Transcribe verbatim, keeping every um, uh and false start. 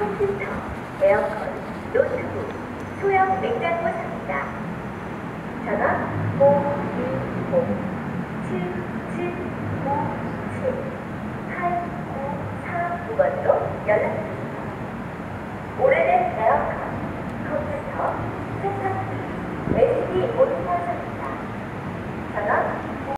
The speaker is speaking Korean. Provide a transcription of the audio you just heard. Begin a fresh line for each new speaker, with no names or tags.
컴퓨터, 에어컨, 노트북, 소형 냉장고 삽니다. 전화 공이공 칠칠오칠 팔구사구 번으로 연락 주세요.